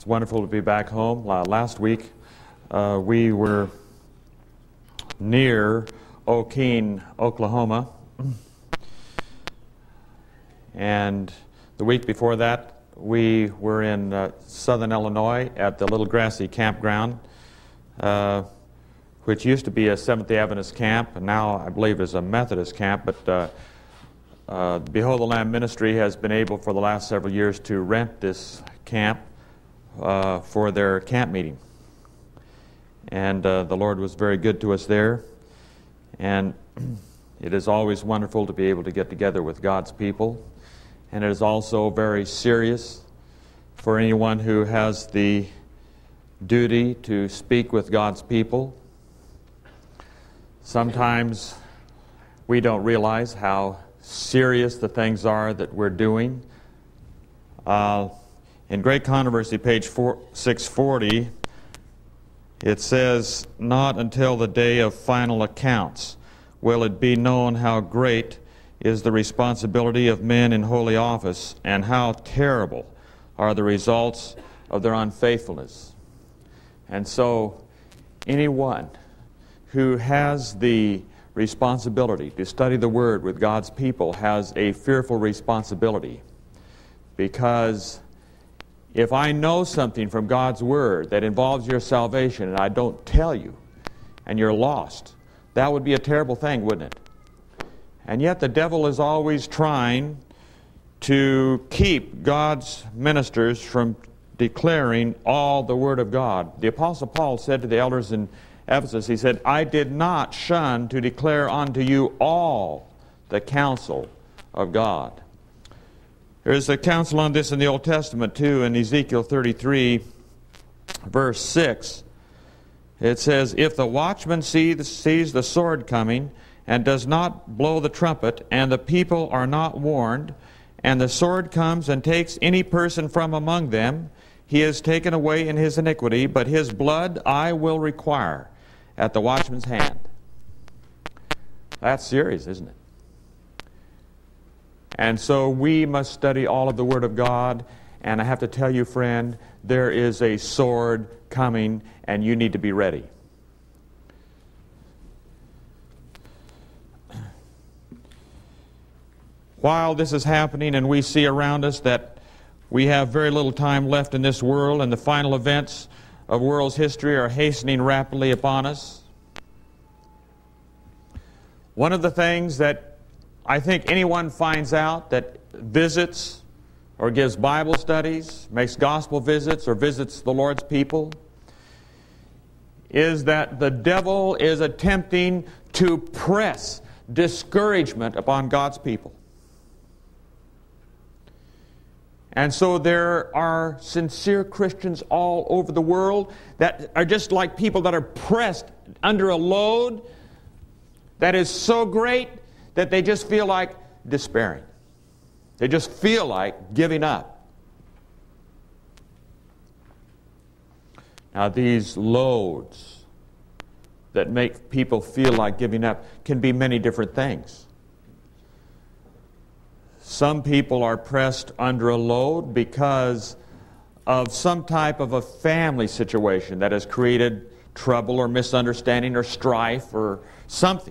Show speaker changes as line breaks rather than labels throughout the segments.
It's wonderful to be back home. Last week we were near Okeen, Oklahoma. And the week before that we were in southern Illinois at the Little Grassy Campground, which used to be a Seventh-day Adventist camp, and now I believe is a Methodist camp. But Behold the Lamb Ministry has been able for the last several years to rent this camp for their camp meeting. And the Lord was very good to us there. And it is always wonderful to be able to get together with God's people. And it is also very serious for anyone who has the duty to speak with God's people. Sometimes we don't realize how serious the things are that we're doing. In Great Controversy, page 640, it says, "Not until the day of final accounts will it be known how great is the responsibility of men in holy office, and how terrible are the results of their unfaithfulness." And so, anyone who has the responsibility to study the Word with God's people has a fearful responsibility, because if I know something from God's Word that involves your salvation and I don't tell you and you're lost, that would be a terrible thing, wouldn't it? And yet the devil is always trying to keep God's ministers from declaring all the Word of God. The Apostle Paul said to the elders in Ephesus, he said, "I did not shun to declare unto you all the counsel of God." There's a counsel on this in the Old Testament too, in Ezekiel 33, verse 6. It says, "If the watchman sees the sword coming, and does not blow the trumpet, and the people are not warned, and the sword comes and takes any person from among them, he is taken away in his iniquity, but his blood I will require at the watchman's hand." That's serious, isn't it? And so we must study all of the Word of God, and I have to tell you, friend, there is a sword coming, and you need to be ready. While this is happening and we see around us that we have very little time left in this world and the final events of world's history are hastening rapidly upon us, one of the things that I think anyone finds out that visits or gives Bible studies, makes gospel visits or visits the Lord's people, is that the devil is attempting to press discouragement upon God's people. And so there are sincere Christians all over the world that are just like people that are pressed under a load that is so great that they just feel like despairing. They just feel like giving up. Now, these loads that make people feel like giving up can be many different things. Some people are pressed under a load because of some type of a family situation that has created trouble or misunderstanding or strife or something.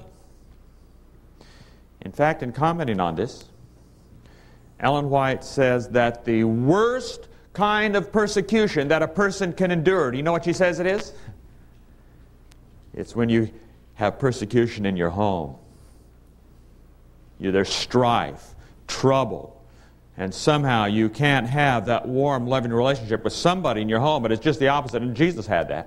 In fact, in commenting on this, Ellen White says that the worst kind of persecution that a person can endure, do you know what she says it is? It's when you have persecution in your home. There's strife, trouble, and somehow you can't have that warm, loving relationship with somebody in your home, but it's just the opposite, and Jesus had that.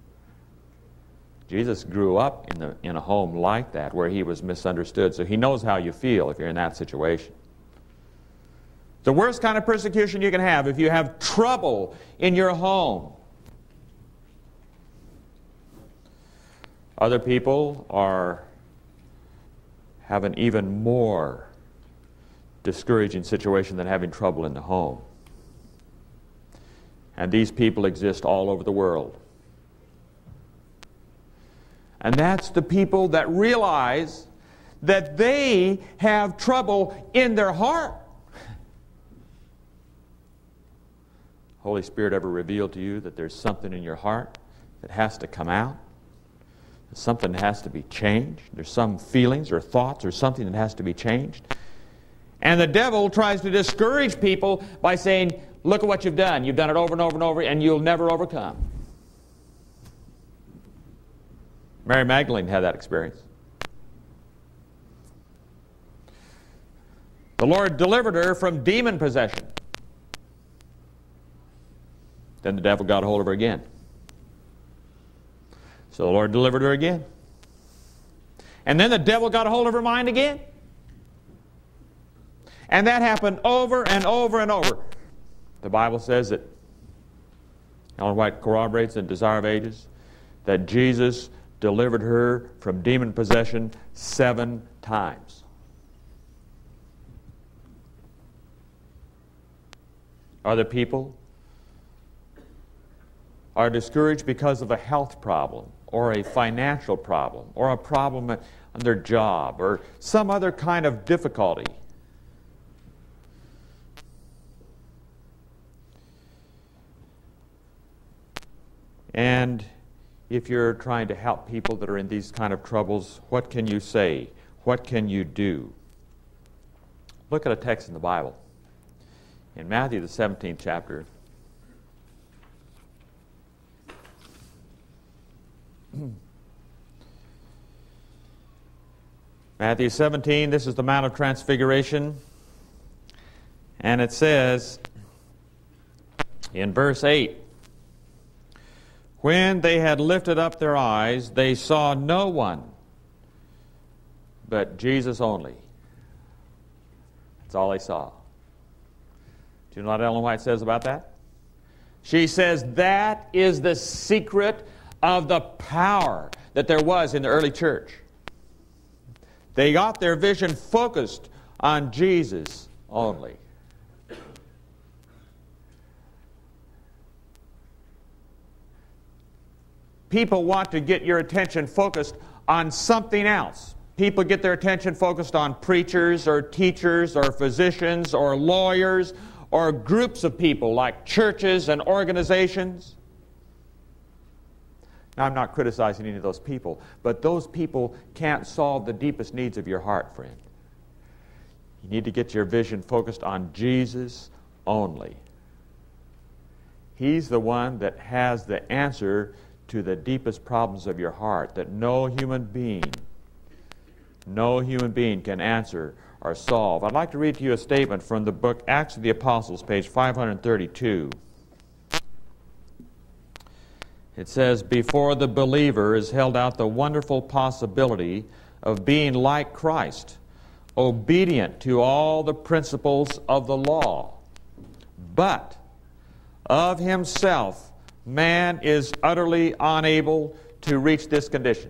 Jesus grew up in a home like that where he was misunderstood, so he knows how you feel if you're in that situation. The worst kind of persecution you can have if you have trouble in your home. Other people have an even more discouraging situation than having trouble in the home. And these people exist all over the world. And that's the people that realize that they have trouble in their heart. Holy Spirit ever revealed to you that there's something in your heart that has to come out? Something has to be changed. There's some feelings or thoughts or something that has to be changed. And the devil tries to discourage people by saying, look at what you've done. You've done it over and over and over, and you'll never overcome. Mary Magdalene had that experience. The Lord delivered her from demon possession. Then the devil got a hold of her again. So the Lord delivered her again. And then the devil got a hold of her mind again. And that happened over and over and over. The Bible says that, Ellen White corroborates in Desire of Ages, that Jesus delivered her from demon possession 7 times. Other people are discouraged because of a health problem, or a financial problem, or a problem on their job, or some other kind of difficulty. And if you're trying to help people that are in these kind of troubles, what can you say? What can you do? Look at a text in the Bible. In Matthew, the 17th chapter, Matthew 17, this is the Mount of Transfiguration. And it says in verse 8, when they had lifted up their eyes, they saw no one but Jesus only. That's all they saw. Do you know what Ellen White says about that? She says that is the secret of the power that there was in the early church. They got their vision focused on Jesus only. People want to get your attention focused on something else. People get their attention focused on preachers or teachers or physicians or lawyers or groups of people like churches and organizations. Now, I'm not criticizing any of those people, but those people can't solve the deepest needs of your heart, friend. You need to get your vision focused on Jesus only. He's the one that has the answer to the deepest problems of your heart that no human being can answer or solve. I'd like to read to you a statement from the book Acts of the Apostles, page 532. It says, before the believer is held out the wonderful possibility of being like Christ, obedient to all the principles of the law. But of himself, man is utterly unable to reach this condition.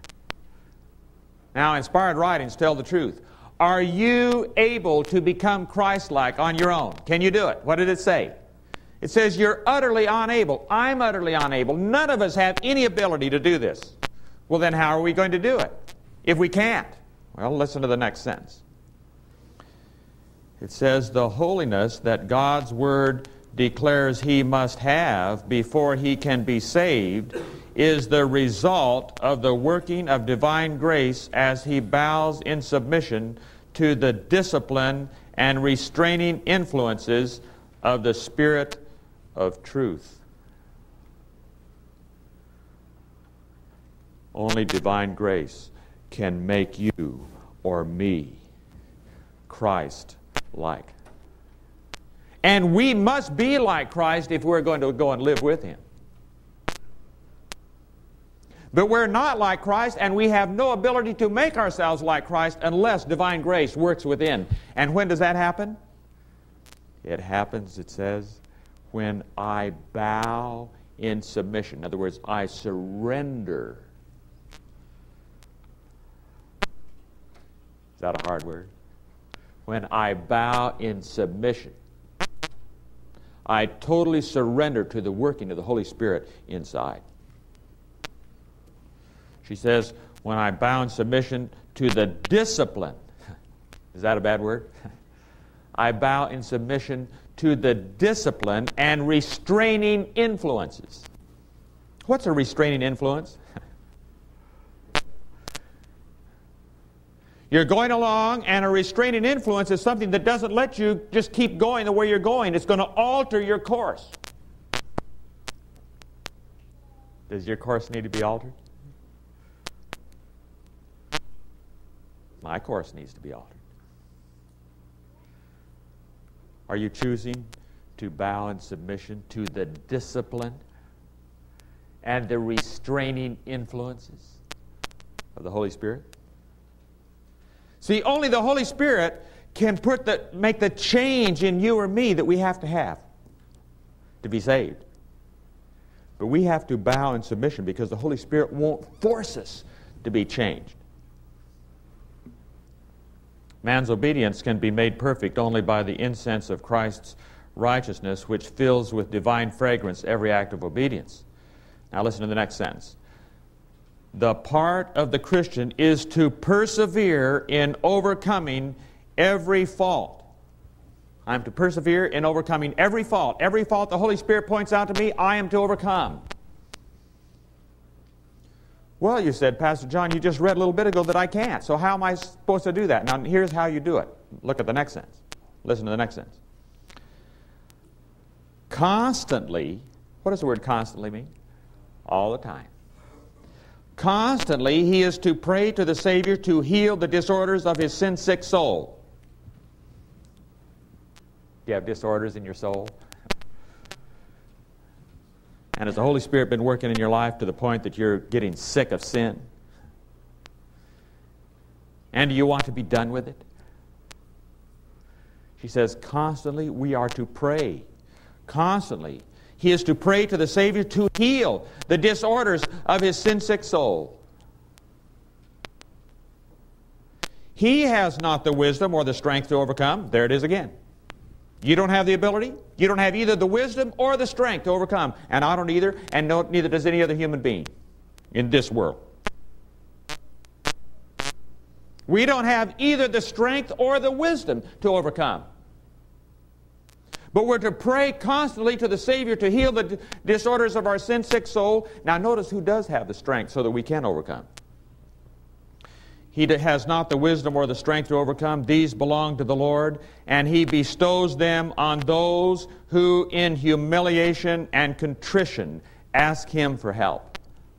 Now, inspired writings tell the truth. Are you able to become Christ-like on your own? Can you do it? What did it say? It says you're utterly unable. I'm utterly unable. None of us have any ability to do this. Well, then how are we going to do it if we can't? Well, listen to the next sentence. It says the holiness that God's Word declares he must have before he can be saved is the result of the working of divine grace as he bows in submission to the discipline and restraining influences of the Spirit of truth. Only divine grace can make you or me Christ-like. And we must be like Christ if we're going to go and live with Him. But we're not like Christ, and we have no ability to make ourselves like Christ unless divine grace works within. And when does that happen? It happens, it says, when I bow in submission. In other words, I surrender. Is that a hard word? When I bow in submission, I totally surrender to the working of the Holy Spirit inside. She says, when I bow in submission to the discipline. Is that a bad word? I bow in submission to the discipline and restraining influences. What's a restraining influence? You're going along, and a restraining influence is something that doesn't let you just keep going the way you're going. It's going to alter your course. Does your course need to be altered? My course needs to be altered. Are you choosing to bow in submission to the discipline and the restraining influences of the Holy Spirit? See, only the Holy Spirit can make the change in you or me that we have to be saved. But we have to bow in submission because the Holy Spirit won't force us to be changed. Man's obedience can be made perfect only by the incense of Christ's righteousness, which fills with divine fragrance every act of obedience. Now listen to the next sentence. The part of the Christian is to persevere in overcoming every fault. I'm to persevere in overcoming every fault. Every fault the Holy Spirit points out to me, I am to overcome. Well, you said, Pastor John, you just read a little bit ago that I can't. So how am I supposed to do that? Now, here's how you do it. Look at the next sentence. Listen to the next sentence. Constantly, what does the word constantly mean? All the time. Constantly, he is to pray to the Savior to heal the disorders of his sin-sick soul. Do you have disorders in your soul? And has the Holy Spirit been working in your life to the point that you're getting sick of sin? And do you want to be done with it? She says, constantly we are to pray. Constantly. He is to pray to the Savior to heal the disorders of his sin-sick soul. He has not the wisdom or the strength to overcome. There it is again. You don't have the ability. You don't have either the wisdom or the strength to overcome. And I don't either, and neither does any other human being in this world. We don't have either the strength or the wisdom to overcome. But we're to pray constantly to the Savior to heal the disorders of our sin-sick soul. Now notice who does have the strength so that we can overcome. He has not the wisdom or the strength to overcome. These belong to the Lord, and He bestows them on those who in humiliation and contrition ask Him for help.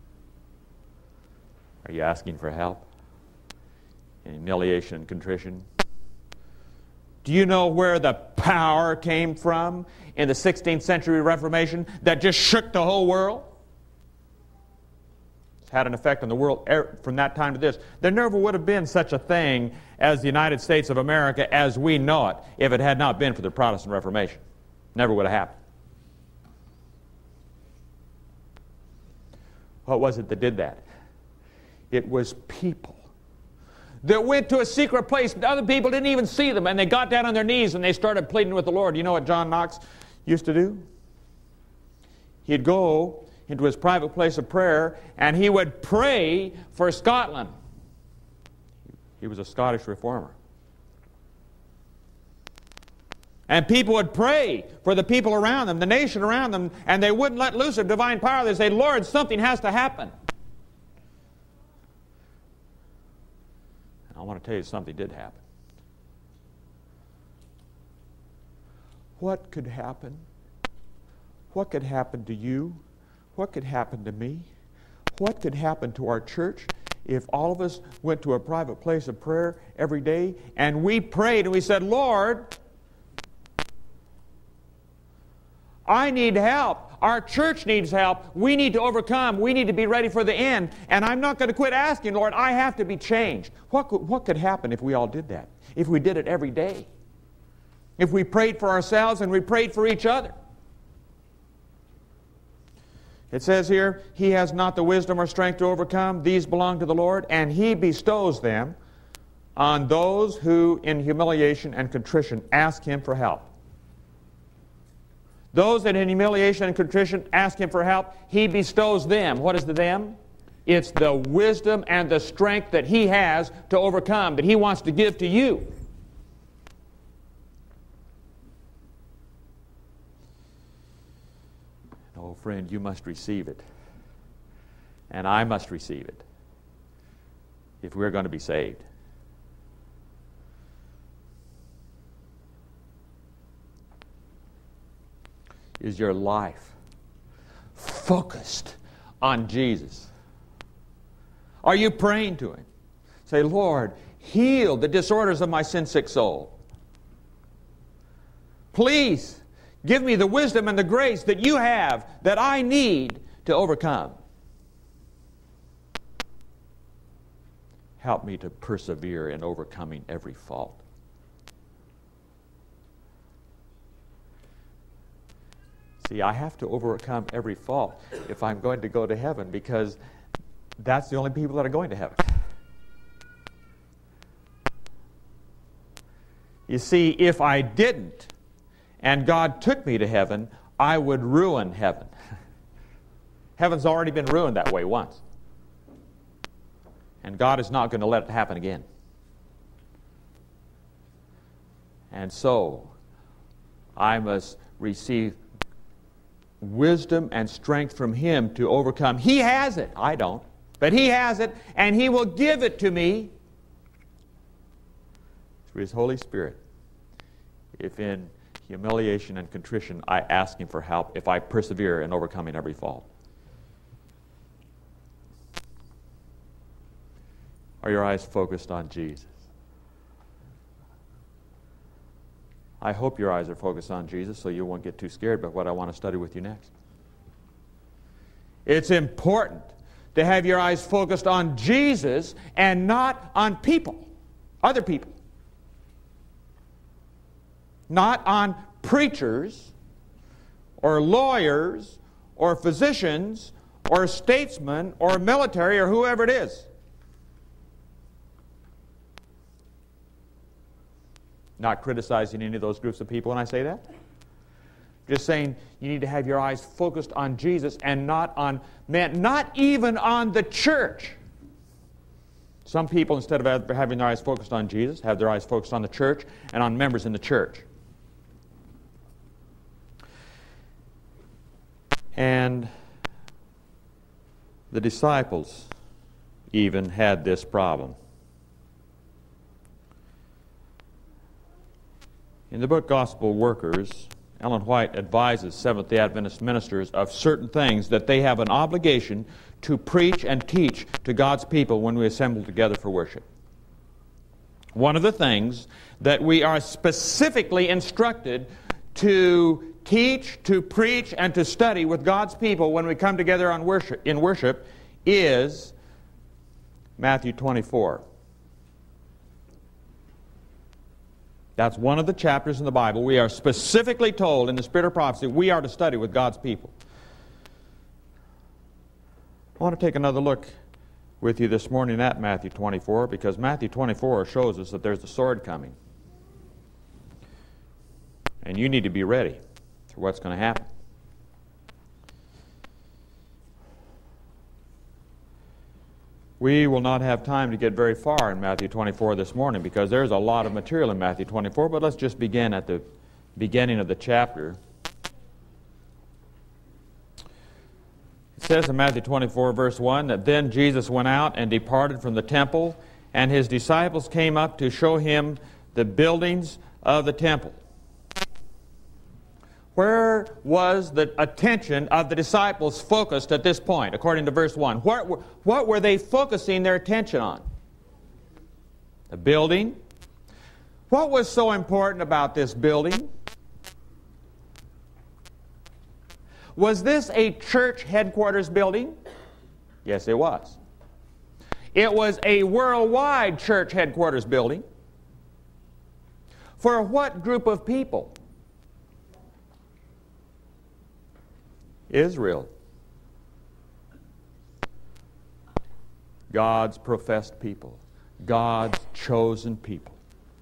Are you asking for help? In humiliation and contrition? Do you know where the power came from in the 16th century Reformation that just shook the whole world? It's had an effect on the world from that time to this. There never would have been such a thing as the United States of America as we know it if it had not been for the Protestant Reformation. Never would have happened. What was it that did that? It was people that went to a secret place. Other people didn't even see them, and they got down on their knees and they started pleading with the Lord. You know what John Knox used to do? He'd go into his private place of prayer and he would pray for Scotland. He was a Scottish reformer. And people would pray for the people around them, the nation around them, and they wouldn't let loose of divine power. They'd say, Lord, something has to happen. I want to tell you something did happen. What could happen? What could happen to you? What could happen to me? What could happen to our church if all of us went to a private place of prayer every day and we prayed and we said, Lord, I need help. Our church needs help. We need to overcome. We need to be ready for the end. And I'm not going to quit asking, Lord, I have to be changed. What could happen if we all did that? If we did it every day? If we prayed for ourselves and we prayed for each other? It says here, He has not the wisdom or strength to overcome. These belong to the Lord, and He bestows them on those who in humiliation and contrition ask Him for help. Those that in humiliation and contrition ask Him for help, He bestows them. What is the them? It's the wisdom and the strength that He has to overcome, that He wants to give to you. No, friend, you must receive it. And I must receive it if we're going to be saved. Is your life focused on Jesus? Are you praying to Him? Say, Lord, heal the disorders of my sin-sick soul. Please give me the wisdom and the grace that you have that I need to overcome. Help me to persevere in overcoming every fault. See, I have to overcome every fault if I'm going to go to heaven, because that's the only people that are going to heaven. You see, if I didn't, and God took me to heaven, I would ruin heaven. Heaven's already been ruined that way once. And God is not going to let it happen again. And so, I must receive wisdom and strength from Him to overcome. He has it. I don't. But He has it, and He will give it to me through His Holy Spirit. If in humiliation and contrition I ask Him for help, if I persevere in overcoming every fault. Are your eyes focused on Jesus? I hope your eyes are focused on Jesus so you won't get too scared by what I want to study with you next. It's important to have your eyes focused on Jesus and not on people, other people. Not on preachers or lawyers or physicians or statesmen or military or whoever it is. Not criticizing any of those groups of people when I say that. Just saying you need to have your eyes focused on Jesus and not on men, not even on the church. Some people, instead of having their eyes focused on Jesus, have their eyes focused on the church and on members in the church. And the disciples even had this problem. In the book Gospel Workers, Ellen White advises Seventh-day Adventist ministers of certain things that they have an obligation to preach and teach to God's people when we assemble together for worship. One of the things that we are specifically instructed to teach, to preach, and to study with God's people when we come together in worship is Matthew 24. That's one of the chapters in the Bible. We are specifically told in the Spirit of Prophecy we are to study with God's people. I want to take another look with you this morning at Matthew 24, because Matthew 24 shows us that there's a sword coming. And you need to be ready for what's going to happen. We will not have time to get very far in Matthew 24 this morning because there's a lot of material in Matthew 24, but let's just begin at the beginning of the chapter. It says in Matthew 24, verse 1, that then Jesus went out and departed from the temple, and His disciples came up to show Him the buildings of the temple. Where was the attention of the disciples focused at this point, according to verse 1? What were they focusing their attention on? The building. What was so important about this building? Was this a church headquarters building? Yes, it was. It was a worldwide church headquarters building. For what group of people? Israel. God's professed people. God's chosen people.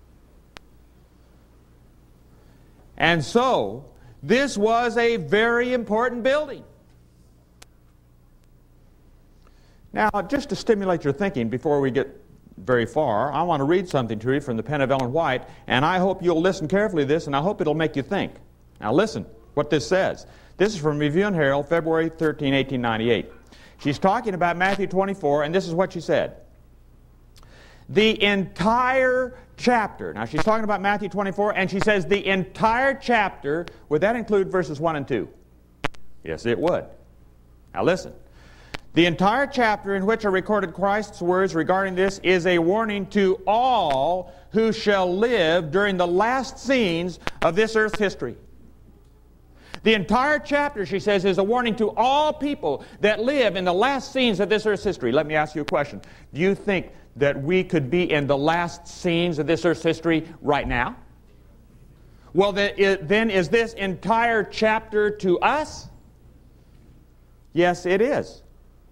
And so, this was a very important building. Now, just to stimulate your thinking before we get very far, I want to read something to you from the pen of Ellen White, and I hope you'll listen carefully to this, and I hope it'll make you think. Now listen what this says. This is from Review and Herald, February 13, 1898. She's talking about Matthew 24, and this is what she said. The entire chapter, now she's talking about Matthew 24, and she says the entire chapter, would that include verses 1 and 2? Yes, it would. Now listen. The entire chapter in which are recorded Christ's words regarding this is a warning to all who shall live during the last scenes of this earth's history. The entire chapter, she says, is a warning to all people that live in the last scenes of this earth's history. Let me ask you a question. Do you think that we could be in the last scenes of this earth's history right now? Well, then is this entire chapter to us? Yes, it is.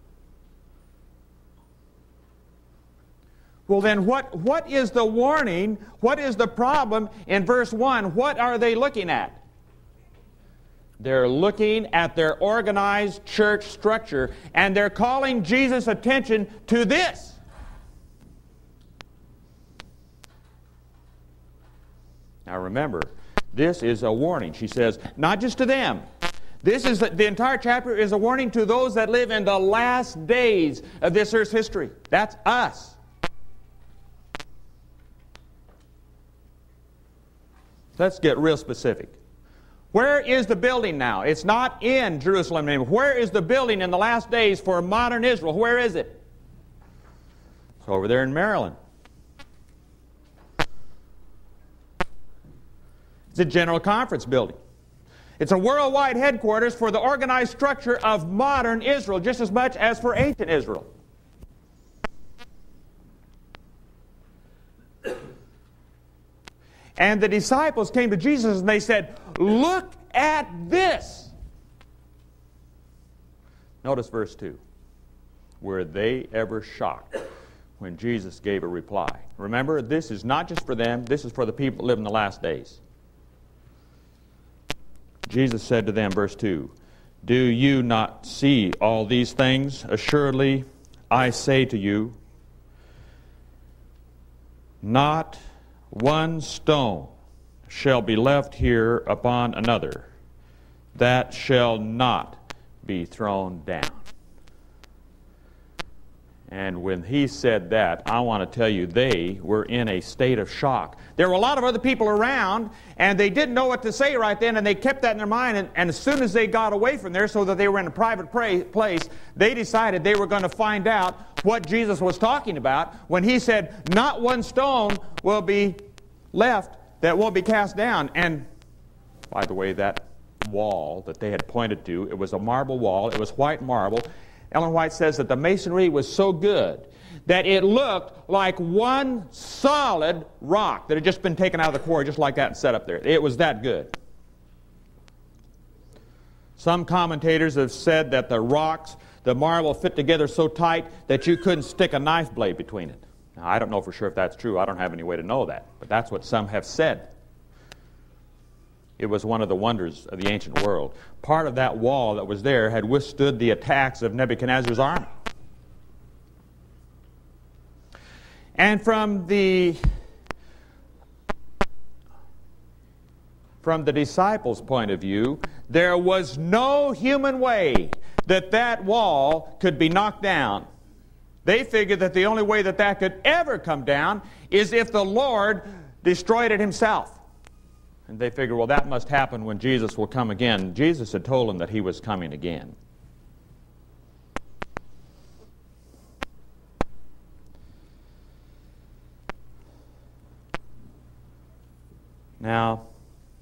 Well, then what is the warning? What is the problem in verse 1? What are they looking at? They're looking at their organized church structure, and they're calling Jesus' attention to this. Now remember, this is a warning. She says, not just to them. This is the entire chapter is a warning to those that live in the last days of this earth's history. That's us. Let's get real specific. Where is the building now? It's not in Jerusalem anymore. Where is the building in the last days for modern Israel? Where is it? It's over there in Maryland. It's a General Conference building. It's a worldwide headquarters for the organized structure of modern Israel, just as much as for ancient Israel. And the disciples came to Jesus and they said, look at this. Notice verse 2. Were they ever shocked when Jesus gave a reply? Remember, this is not just for them. This is for the people that live in the last days. Jesus said to them, verse 2, do you not see all these things? Assuredly, I say to you, not one stone shall be left here upon another that shall not be thrown down. And when he said that, I want to tell you, they were in a state of shock. There were a lot of other people around, and they didn't know what to say right then, and they kept that in their mind, and as soon as they got away from there so that they were in a private place, they decided they were going to find out what Jesus was talking about when he said, not one stone will be left that won't be cast down. And, by the way, that wall that they had pointed to, it was a marble wall, it was white marble. Ellen White says that the masonry was so good that it looked like one solid rock that had just been taken out of the quarry just like that and set up there. It was that good. Some commentators have said that the rocks, the marble fit together so tight that you couldn't stick a knife blade between it. Now, I don't know for sure if that's true. I don't have any way to know that. But that's what some have said. It was one of the wonders of the ancient world. Part of that wall that was there had withstood the attacks of Nebuchadnezzar's army. And from the disciples' point of view, there was no human way that that wall could be knocked down. They figured that the only way that that could ever come down is if the Lord destroyed it himself. And they figured, well, that must happen when Jesus will come again. Jesus had told them that he was coming again. Now,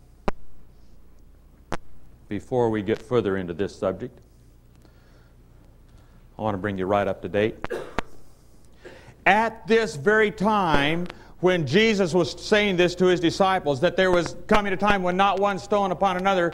before we get further into this subject, I want to bring you right up to date. At this very time, when Jesus was saying this to his disciples, that there was coming a time when not one stone upon another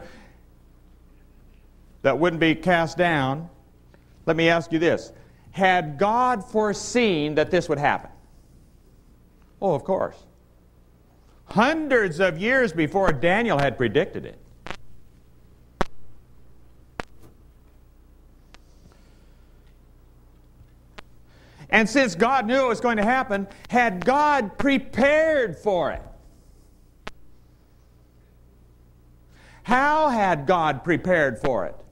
that wouldn't be cast down, let me ask you this. Had God foreseen that this would happen? Oh, of course. Hundreds of years before Daniel had predicted it. And since God knew it was going to happen, had God prepared for it?
How had God prepared for it?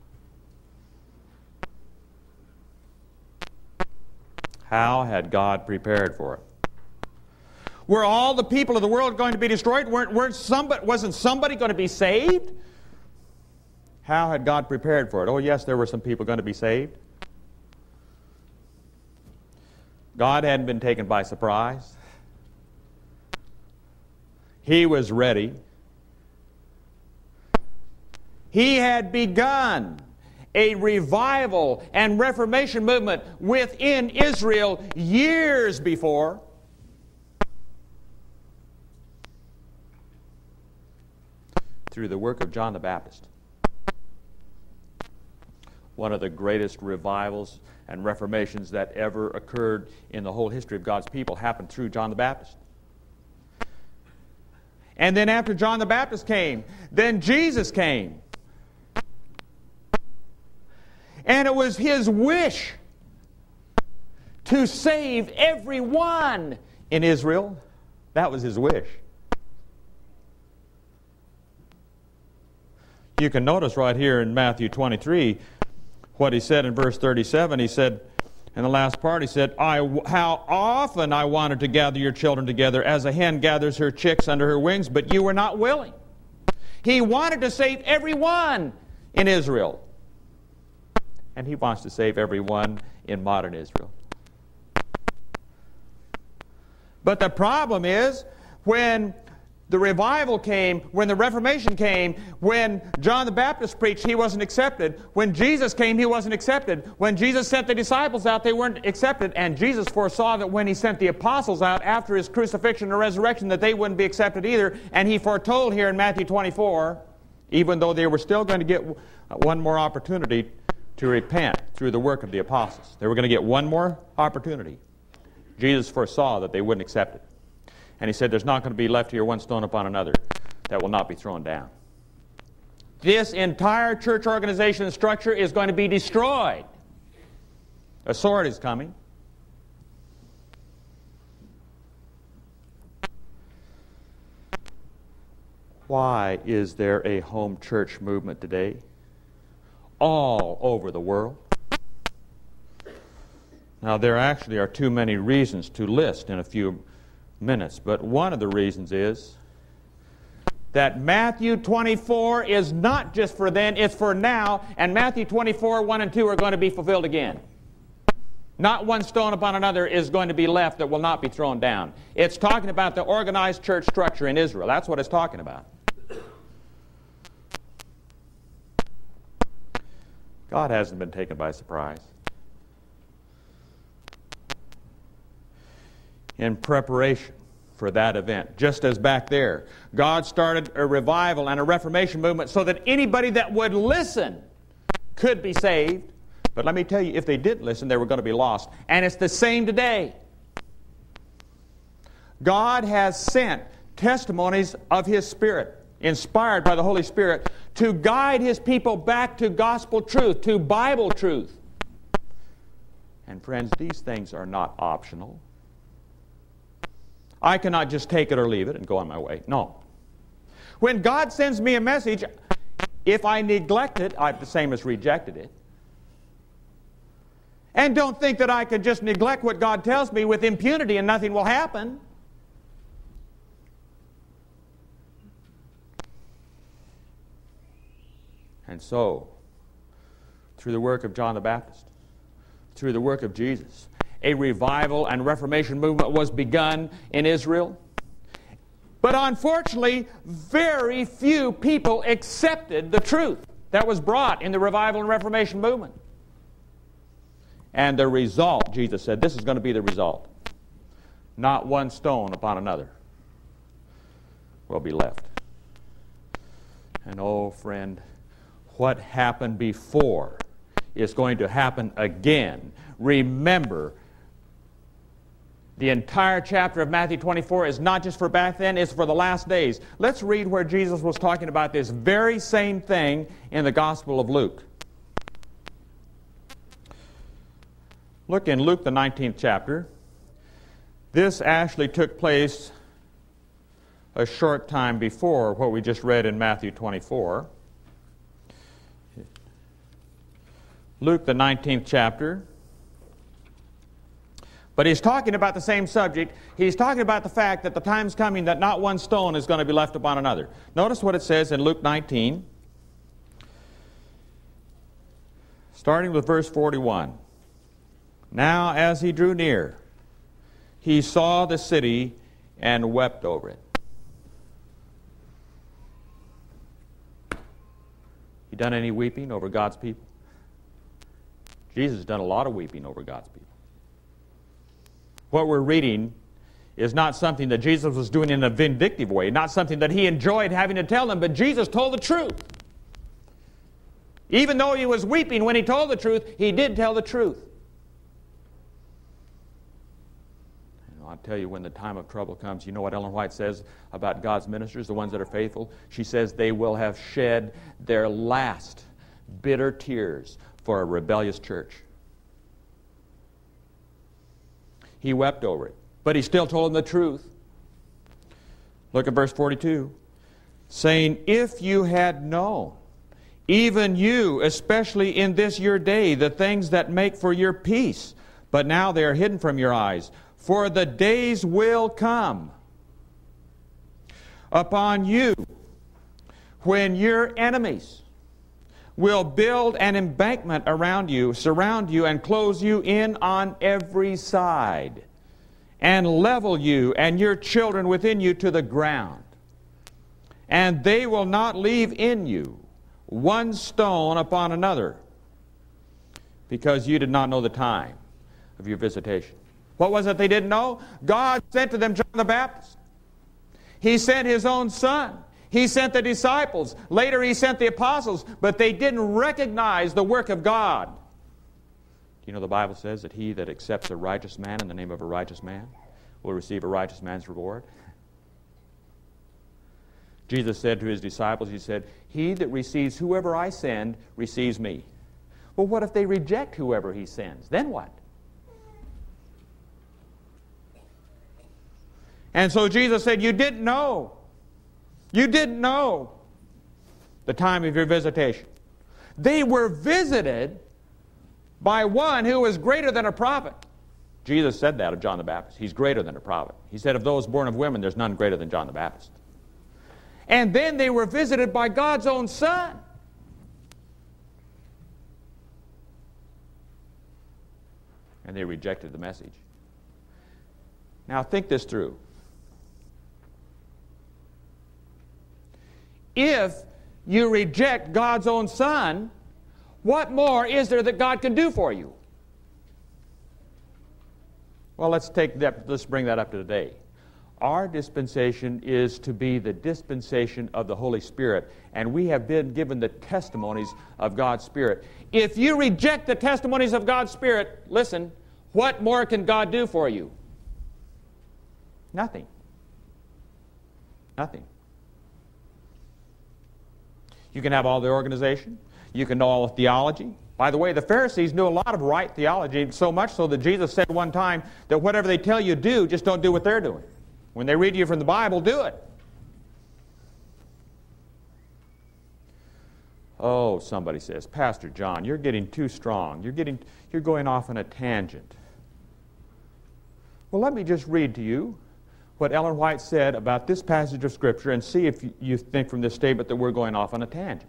How had God prepared for it?
Were all the people of the world going to be destroyed? Wasn't somebody going to be saved?
How had God prepared for it? Oh, yes, there were some people going to be saved. God hadn't been taken by surprise. He was ready. He had begun a revival and reformation movement within Israel years before. Through the work of John the Baptist. One of the greatest revivals and reformations that ever occurred in the whole history of God's people happened through John the Baptist. And then after John the Baptist came, then Jesus came. And it was His wish to save everyone in Israel. That was His wish. You can notice right here in Matthew 23 what He said in verse 37. He said, in the last part, He said, how often I wanted to gather your children together as a hen gathers her chicks under her wings, but you were not willing. He wanted to save everyone in Israel. And He wants to save everyone in modern Israel. But the problem is, when the revival came, when the Reformation came, when John the Baptist preached, he wasn't accepted. When Jesus came, he wasn't accepted. When Jesus sent the disciples out, they weren't accepted. And Jesus foresaw that when He sent the apostles out after His crucifixion and resurrection, that they wouldn't be accepted either. And He foretold here in Matthew 24, even though they were still going to get one more opportunity to repent through the work of the apostles. They were going to get one more opportunity. Jesus foresaw that they wouldn't accept it. And He said, there's not going to be left here one stone upon another that will not be thrown down. This entire church organization and structure is going to be destroyed. A sword is coming. Why is there a home church movement today? All over the world. Now, there actually are too many reasons to list in a few minutes, but one of the reasons is that Matthew 24 is not just for then, it's for now, and Matthew 24, 1 and 2 are going to be fulfilled again. Not one stone upon another is going to be left that will not be thrown down. It's talking about the organized church structure in Israel. That's what it's talking about. God hasn't been taken by surprise. In preparation for that event, just as back there, God started a revival and a reformation movement so that anybody that would listen could be saved. But let me tell you, if they didn't listen, they were going to be lost. And it's the same today. God has sent testimonies of His Spirit, inspired by the Holy Spirit, to guide His people back to gospel truth, to Bible truth. And friends, these things are not optional. I cannot just take it or leave it and go on my way. No. When God sends me a message, if I neglect it, I'm the same as rejected it. And don't think that I could just neglect what God tells me with impunity and nothing will happen. And so, through the work of John the Baptist, through the work of Jesus, a revival and reformation movement was begun in Israel. But unfortunately, very few people accepted the truth that was brought in the revival and reformation movement. And the result, Jesus said, this is going to be the result. Not one stone upon another will be left. And oh, friend, what happened before is going to happen again. Remember, the entire chapter of Matthew 24 is not just for back then, it's for the last days. Let's read where Jesus was talking about this very same thing in the Gospel of Luke. Look in Luke, the 19th chapter. This actually took place
a short time before what we just read in Matthew 24. Luke, the 19th chapter. But he's talking about the same subject. He's talking about the fact that the time's coming that not one stone is going to be left upon another. Notice what it says in Luke 19, starting with verse 41. Now as he drew near, he saw the city and wept over it. You done any weeping over God's people? Jesus has done a lot of weeping over God's people. What we're reading is not something that Jesus was doing in a vindictive way, not something that he enjoyed having to tell them, but Jesus told the truth. Even though he was weeping when he told the truth, he did tell the truth. I'll tell you, when the time of trouble comes, you know what Ellen White says about God's ministers, the ones that are faithful? She says they will have shed their last bitter tears for a rebellious church. He wept over it, but he still told them the truth. Look at verse 42, saying, if you had known, even you, especially in this your day, the things that make for your peace, but now they are hidden from your eyes. For the days will come upon you when your enemies will build an embankment around you, surround you, and close you in on every side, and level you and your children within you to the ground. And they will not leave in you one stone upon another, because you did not know the time of your visitation. What was it they didn't know? God sent to them John the Baptist. He sent his own son. He sent the disciples. Later he sent the apostles, but they didn't recognize the work of God. You know, the Bible says that he that accepts a righteous man in the name of a righteous man will receive a righteous man's reward. Jesus said to his disciples, he said, he that receives whoever I send receives me. Well, what if they reject whoever he sends? Then what? And so Jesus said, you didn't know. You didn't know the time of your visitation. They were visited by one who was greater than a prophet. Jesus said that of John the Baptist. He's greater than a prophet. He said of those born of women, there's none greater than John the Baptist. And then they were visited by God's own Son. And they rejected the message. Now think this through. If you reject God's own Son, what more is there that God can do for you? Well, let's bring that up to today. Our dispensation is to be the dispensation of the Holy Spirit, and we have been given the testimonies of God's Spirit. If you reject the testimonies of God's Spirit, listen, what more can God do for you? Nothing. Nothing. You can have all the organization. You can know all the theology. By the way, the Pharisees knew a lot of right theology, so much so that Jesus said one time that whatever they tell you to do, just don't do what they're doing. When they read you from the Bible, do it. Oh, somebody says, Pastor John, you're getting too strong. You're going off on a tangent. Well, let me just read to you what Ellen White said about this passage of Scripture and see if you think from this statement that we're going off on a tangent.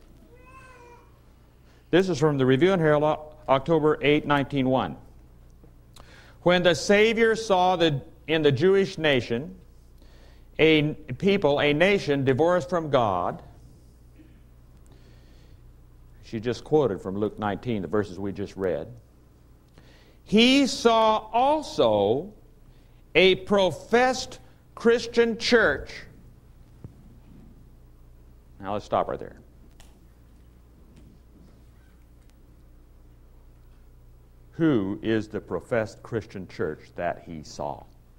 This is from the Review and Herald, October 8, 1901. When the Savior saw in the Jewish nation a people, a nation divorced from God, she just quoted from Luke 19, the verses we just read, he saw also a professed Christian church. Now let's stop right there. Who is the professed Christian church that he saw?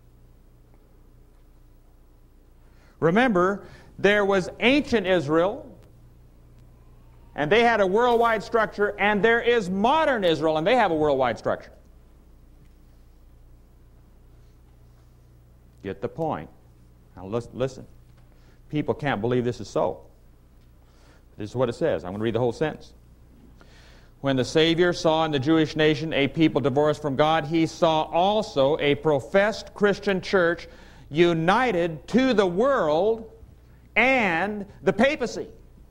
Remember, there was ancient Israel, and they had a worldwide structure, and there is modern Israel, and they have a worldwide structure. Get the point. Now listen. People can't believe this is so. This is what it says. I'm going to read the whole sentence. When the Savior saw in the Jewish nation a people divorced from God, he saw also a professed Christian church united to the world and the papacy.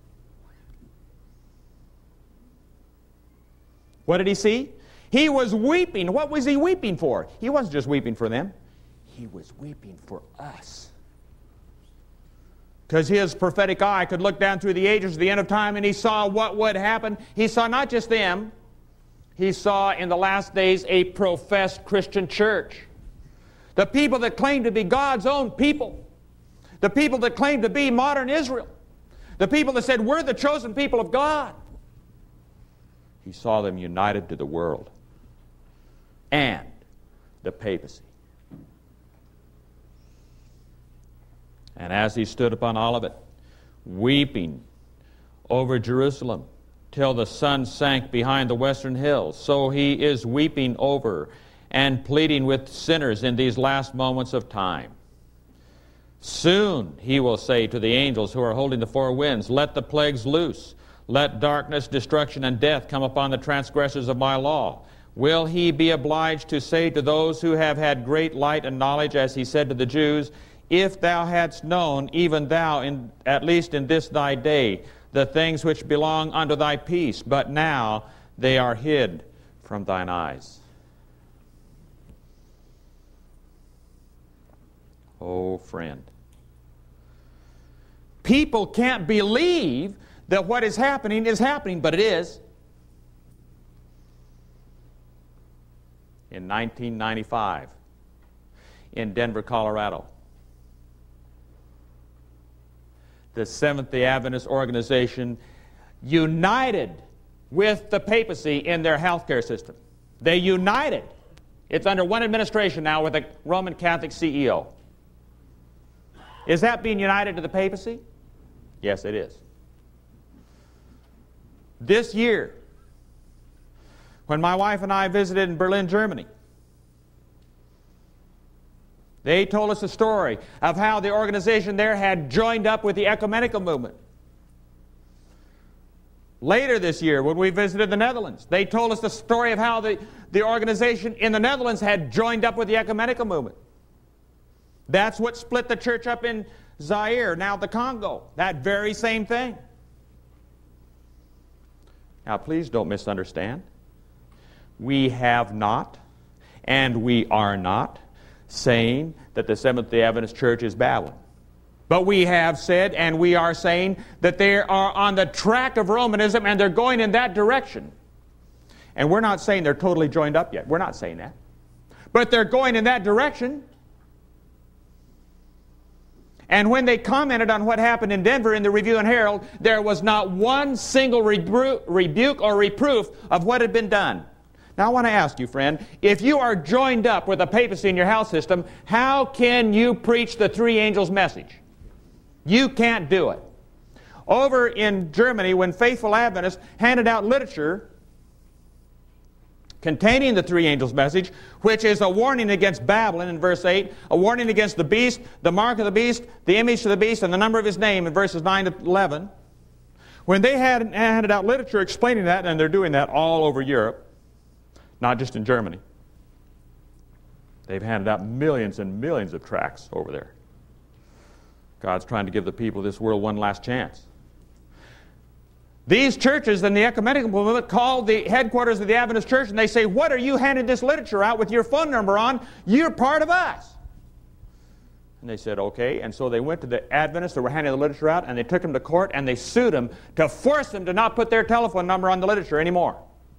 What did he see? He was weeping. What was he weeping for? He wasn't just weeping for them. He was weeping for us. Because his prophetic eye could look down through the ages of the end of time and he saw what would happen. He saw not just them. He saw in the last days a professed Christian church. The people that claim to be God's own people. The people that claim to be modern Israel. The people that said, we're the chosen people of God. He saw them united to the world and the papacy. And as he stood upon Olivet, weeping over Jerusalem till the sun sank behind the western hills, so he is weeping over and pleading with sinners in these last moments of time. Soon he will say to the angels who are holding the four winds, let the plagues loose. Let darkness, destruction, and death come upon the transgressors of my law. Will he be obliged to say to those who have had great light and knowledge, as he said to the Jews, if thou hadst known, even thou, at least in this thy day, the things which belong unto thy peace, but now they are hid from thine eyes. Oh, friend. People can't believe that what is happening, but it is. In 1995, in Denver, Colorado, the Seventh-day Adventist organization united with the papacy in their healthcare system. They united. It's under one administration now with a Roman Catholic CEO. Is that being united to the papacy? Yes, it is. This year, when my wife and I visited in Berlin, Germany, they told us a story of how the organization there had joined up with the ecumenical movement. Later this year, when we visited the Netherlands, they told us the story of how the organization in the Netherlands had joined up with the ecumenical movement. That's what split the church up in Zaire, now the Congo. That very same thing. Now, please don't misunderstand. We have not, and we are not, saying that the Seventh-day Adventist Church is Babylon. But we have said, and we are saying, that they are on the track of Romanism and they're going in that direction. And we're not saying they're totally joined up yet. We're not saying that. But they're going in that direction. And when they commented on what happened in Denver in the Review and Herald, there was not one single rebuke or reproof of what had been done. Now I want to ask you, friend, if you are joined up with the papacy in your health system, how can you preach the three angels' message? You can't do it. Over in Germany, when Faithful Adventists handed out literature containing the three angels' message, which is a warning against Babylon in verse 8, a warning against the beast, the mark of the beast, the image of the beast, and the number of his name in verses 9 to 11, when they had handed out literature explaining that, and they're doing that all over Europe, not just in Germany. They've handed out millions and millions of tracts over there. God's trying to give the people of this world one last chance. These churches in the ecumenical movement call the headquarters of the Adventist Church and they say, what are you handing this literature out with your phone number on? You're part of us. And they said, okay. And so they went to the Adventists that were handing the literature out and they took them to court and they sued them to force them to not put their telephone number on the literature anymore.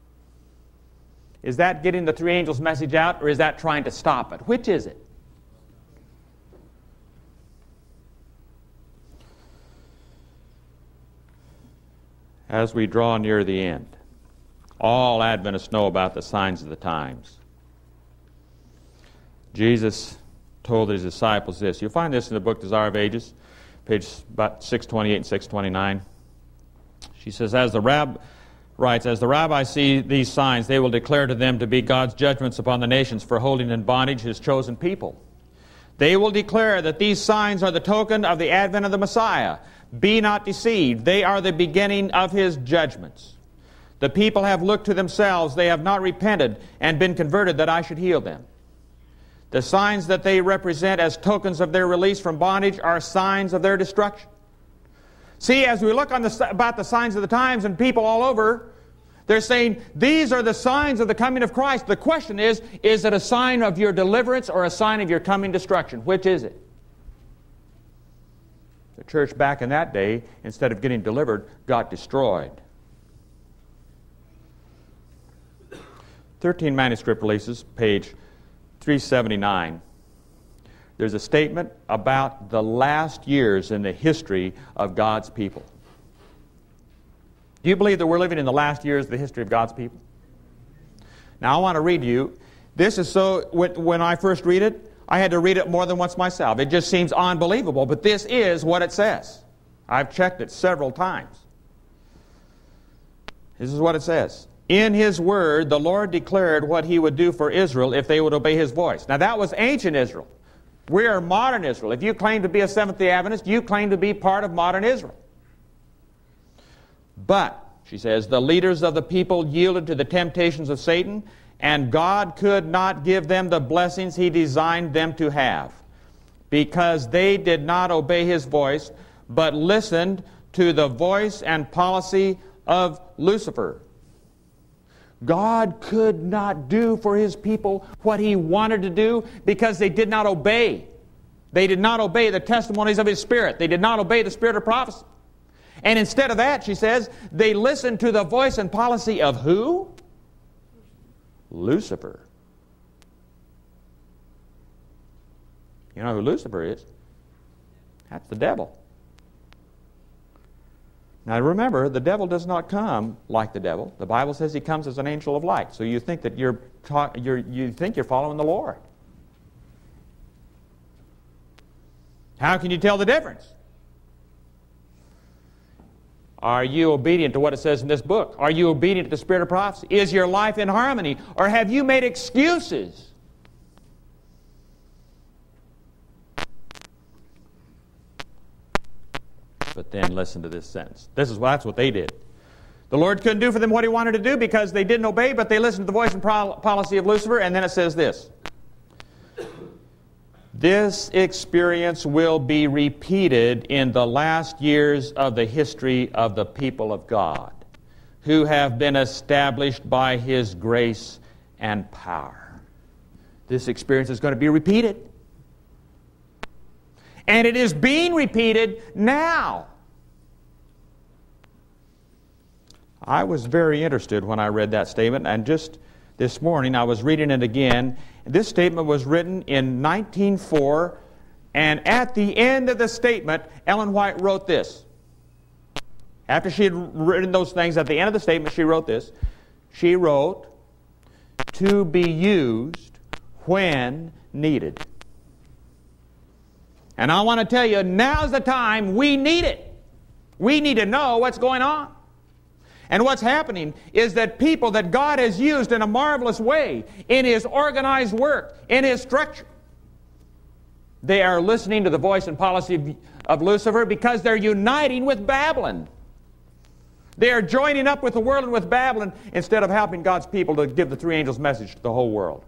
Is that getting the three angels' message out, or is that trying to stop it? Which is it? As we draw near the end, all Adventists know about the signs of the times. Jesus told his disciples this. You'll find this in the book Desire of Ages, page about 628 and 629. She says, as the rabbis see these signs, they will declare to them to be God's judgments upon the nations for holding in bondage his chosen people. They will declare that these signs are the token of the advent of the Messiah. Be not deceived. They are the beginning of His judgments. The people have looked to themselves. They have not repented and been converted that I should heal them. The signs that they represent as tokens of their release from bondage are signs of their destruction. See, as we look about the signs of the times, and people all over, they're saying, these are the signs of the coming of Christ. The question is it a sign of your deliverance or a sign of your coming destruction? Which is it? The church back in that day, instead of getting delivered, got destroyed. 13 manuscript releases, page 379. There's a statement about the last years in the history of God's people. Do you believe that we're living in the last years of the history of God's people? Now I want to read to you. This is so, when I first read it, I had to read it more than once myself. It just seems unbelievable, but this is what it says. I've checked it several times. This is what it says. In His Word, the Lord declared what He would do for Israel if they would obey His voice. Now that was ancient Israel. We are modern Israel. If you claim to be a Seventh-day Adventist, you claim to be part of modern Israel. But, she says, the leaders of the people yielded to the temptations of Satan, and God could not give them the blessings He designed them to have, because they did not obey His voice, but listened to the voice and policy of Lucifer. God could not do for His people what He wanted to do because they did not obey. They did not obey the testimonies of His Spirit. They did not obey the Spirit of prophecy. And instead of that, she says, they listened to the voice and policy of who? Lucifer. You know who Lucifer is? That's the devil. Now remember, the devil does not come like the devil. The Bible says he comes as an angel of light. So you think that you think you're following the Lord. How can you tell the difference? Are you obedient to what it says in this book? Are you obedient to the Spirit of prophecy? Is your life in harmony? Or have you made excuses? But then listen to this sentence. That's what they did. The Lord couldn't do for them what He wanted to do because they didn't obey, but they listened to the voice and policy of Lucifer. And then it says this. This experience will be repeated in the last years of the history of the people of God, who have been established by His grace and power. This experience is going to be repeated. And it is being repeated now. I was very interested when I read that statement, and just this morning I was reading it again. This statement was written in 1904, and at the end of the statement, Ellen White wrote this. After she had written those things, at the end of the statement, she wrote this. She wrote, "To be used when needed." And I want to tell you, now's the time we need it. We need to know what's going on. And what's happening is that people that God has used in a marvelous way in His organized work, in His structure, they are listening to the voice and policy of Lucifer because they're uniting with Babylon. They are joining up with the world and with Babylon instead of helping God's people to give the three angels' message to the whole world.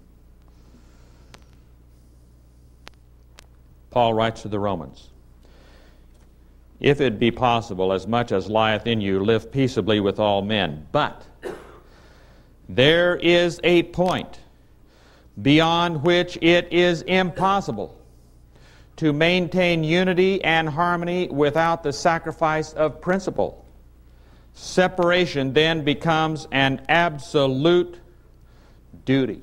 Paul writes to the Romans, "If it be possible, as much as lieth in you, live peaceably with all men. But there is a point beyond which it is impossible to maintain unity and harmony without the sacrifice of principle. Separation then becomes an absolute duty."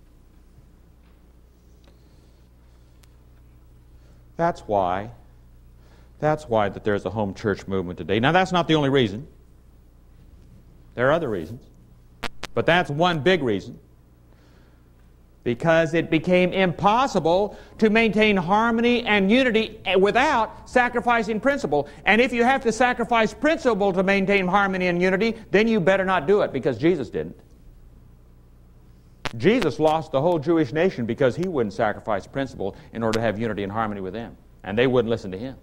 That's why that there's a home church movement today. Now, that's not the only reason. There are other reasons. But that's one big reason. Because it became impossible to maintain harmony and unity without sacrificing principle. And if you have to sacrifice principle to maintain harmony and unity, then you better not do it, because Jesus didn't. Jesus lost the whole Jewish nation because he wouldn't sacrifice principle in order to have unity and harmony with them. And they wouldn't listen to him.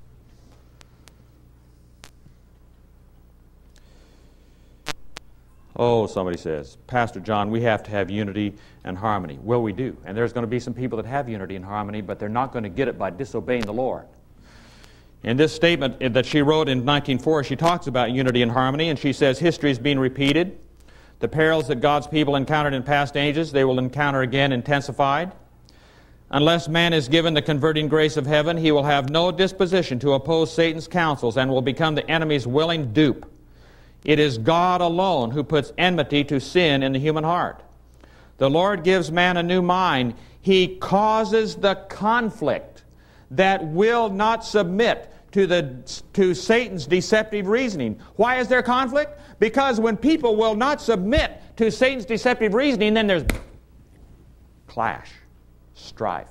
Oh, somebody says, Pastor John, we have to have unity and harmony. Well, we do. And there's going to be some people that have unity and harmony, but they're not going to get it by disobeying the Lord. In this statement that she wrote in 1904, she talks about unity and harmony, and she says, history is being repeated. The perils that God's people encountered in past ages, they will encounter again intensified. Unless man is given the converting grace of heaven, he will have no disposition to oppose Satan's counsels and will become the enemy's willing dupe. It is God alone who puts enmity to sin in the human heart. The Lord gives man a new mind. He causes the conflict that will not submit to Satan's deceptive reasoning. Why is there conflict? Because when people will not submit to Satan's deceptive reasoning, then there's clash, strife.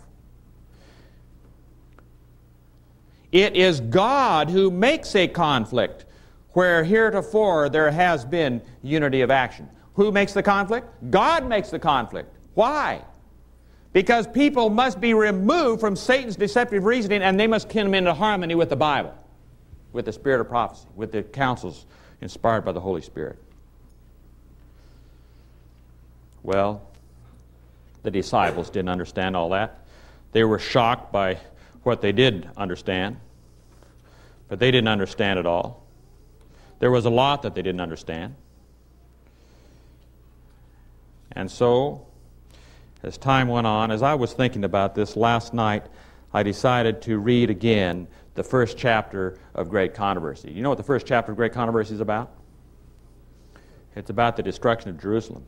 It is God who makes a conflict where heretofore there has been unity of action. Who makes the conflict? God makes the conflict. Why? Because people must be removed from Satan's deceptive reasoning, and they must come into harmony with the Bible, with the spirit of prophecy, with the counsels inspired by the Holy Spirit. Well, the disciples didn't understand all that. They were shocked by what they did understand, but they didn't understand it all. There was a lot that they didn't understand. And so, as time went on, as I was thinking about this last night, I decided to read again the first chapter of Great Controversy. You know what the first chapter of Great Controversy is about? It's about the destruction of Jerusalem.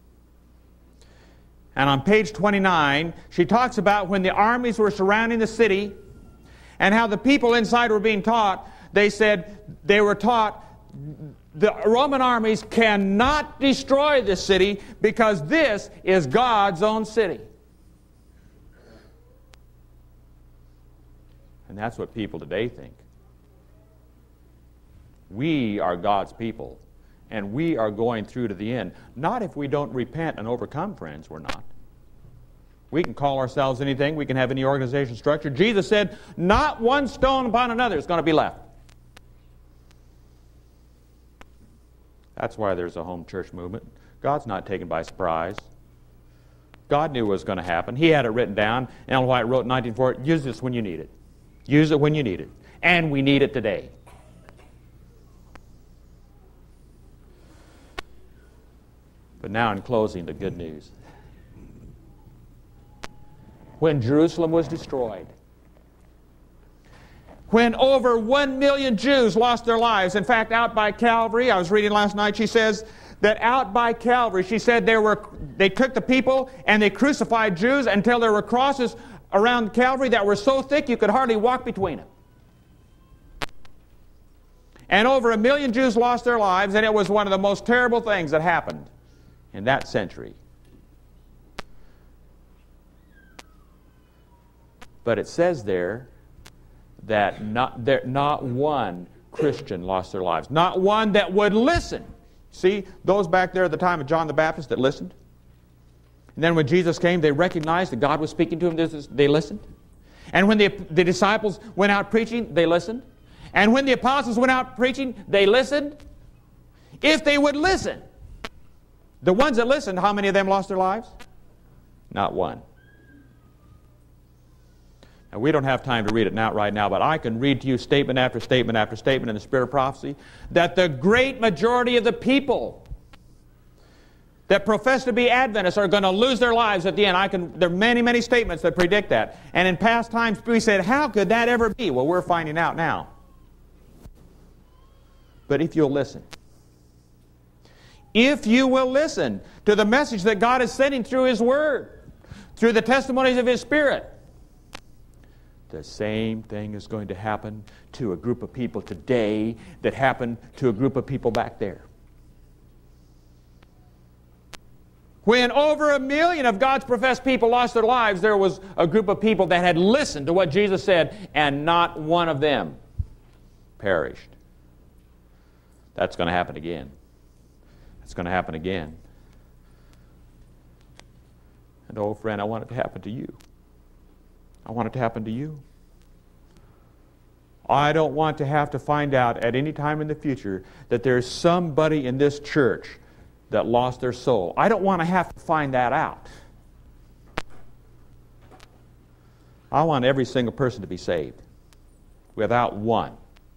And on page 29, she talks about when the armies were surrounding the city and how the people inside were being taught. They said they were taught the Roman armies cannot destroy this city because this is God's own city. And that's what people today think. We are God's people, and we are going through to the end. Not if we don't repent and overcome, friends, we're not. We can call ourselves anything. We can have any organization structure. Jesus said, not one stone upon another is going to be left. That's why there's a home church movement. God's not taken by surprise. God knew what was going to happen. He had it written down. Ellen White wrote in 1904, use this when you need it. Use it when you need it. And we need it today. But now in closing, the good news. When Jerusalem was destroyed, when over 1 million Jews lost their lives. In fact, out by Calvary, I was reading last night, she says that out by Calvary, she said they took the people and they crucified Jews until there were crosses around Calvary that were so thick you could hardly walk between them. And over 1 million Jews lost their lives, and it was one of the most terrible things that happened in that century. But it says there that not one Christian lost their lives. Not one that would listen. See, those back there at the time of John the Baptist that listened. And then when Jesus came, they recognized that God was speaking to them. They listened. And when the disciples went out preaching, they listened. And when the apostles went out preaching, they listened. If they would listen. The ones that listened, how many of them lost their lives? Not one. Now, we don't have time to read it right now, but I can read to you statement after statement after statement in the spirit of prophecy that the great majority of the people that profess to be Adventists are going to lose their lives at the end. There are many, many statements that predict that. And in past times, we said, how could that ever be? Well, we're finding out now. But if you'll listen, if you will listen to the message that God is sending through His Word, through the testimonies of His Spirit, the same thing is going to happen to a group of people today that happened to a group of people back there. When over 1 million of God's professed people lost their lives, there was a group of people that had listened to what Jesus said, and not one of them perished. That's going to happen again. It's going to happen again. And oh, friend, I want it to happen to you. I want it to happen to you. I don't want to have to find out at any time in the future that there's somebody in this church that lost their soul. I don't want to have to find that out. I want every single person to be saved, without one.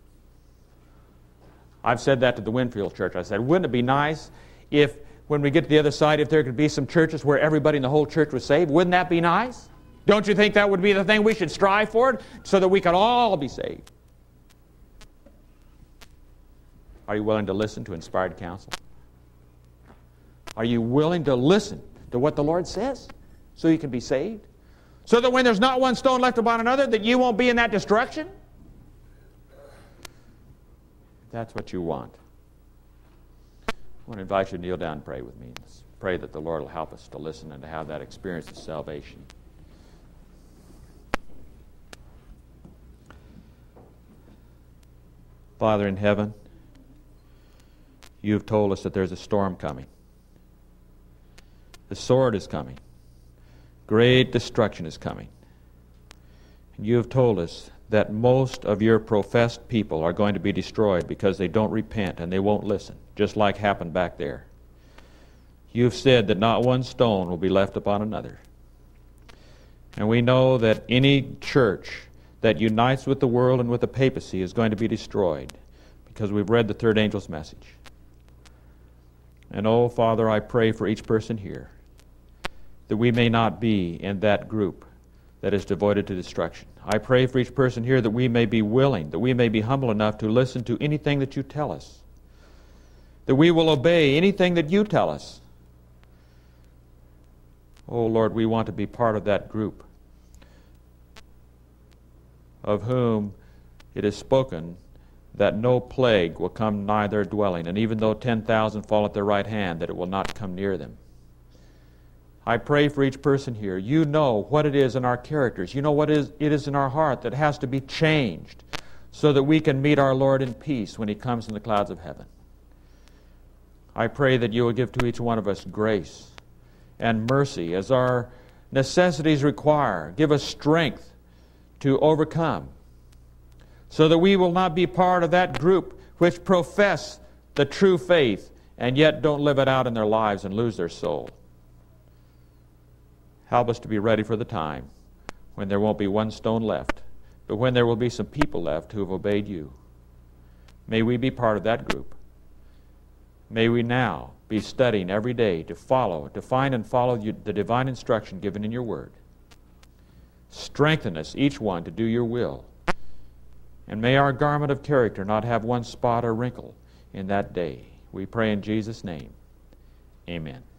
I've said that to the Winfield Church. I said, wouldn't it be nice if, when we get to the other side, if there could be some churches where everybody in the whole church was saved? Wouldn't that be nice? Don't you think that would be the thing we should strive for, so that we could all be saved? Are you willing to listen to inspired counsel? Are you willing to listen to what the Lord says so you can be saved? So that when there's not one stone left upon another, that you won't be in that destruction? If that's what you want, I want to invite you to kneel down and pray with me. Let's pray that the Lord will help us to listen and to have that experience of salvation. Father in heaven, you've told us that there's a storm coming. The sword is coming. Great destruction is coming. And you have told us that most of your professed people are going to be destroyed because they don't repent and they won't listen, just like happened back there. You've said that not one stone will be left upon another. And we know that any church that unites with the world and with the papacy is going to be destroyed, because we've read the third angel's message. And oh, Father, I pray for each person here that we may not be in that group that is devoted to destruction. I pray for each person here that we may be willing, that we may be humble enough to listen to anything that you tell us, that we will obey anything that you tell us. Oh, Lord, we want to be part of that group of whom it is spoken that no plague will come nigh their dwelling, and even though 10,000 fall at their right hand, that it will not come near them. I pray for each person here. You know what it is in our characters. You know what it is in our heart that has to be changed so that we can meet our Lord in peace when He comes in the clouds of heaven. I pray that you will give to each one of us grace and mercy as our necessities require. Give us strength to overcome, so that we will not be part of that group which profess the true faith and yet don't live it out in their lives and lose their soul. Help us to be ready for the time when there won't be one stone left, but when there will be some people left who have obeyed you. May we be part of that group. May we now be studying every day to find and follow the divine instruction given in your word. Strengthen us, each one, to do your will. And may our garment of character not have one spot or wrinkle in that day. We pray in Jesus' name. Amen.